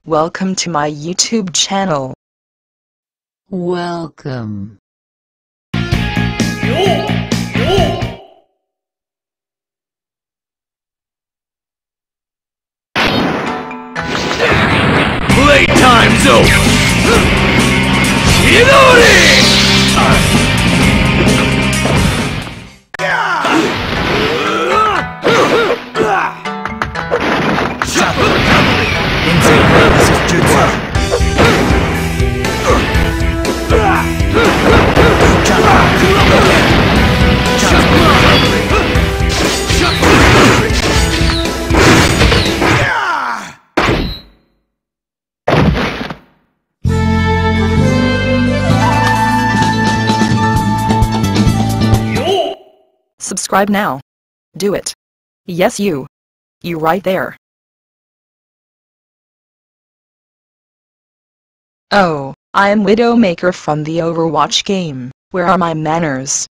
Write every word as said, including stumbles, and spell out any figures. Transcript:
Welcome to my YouTube channel. Welcome. Playtime's over! Chidori! Subscribe now. Do it. Yes, you. You right there. Oh, I am Widowmaker from the Overwatch game. Where are my manners?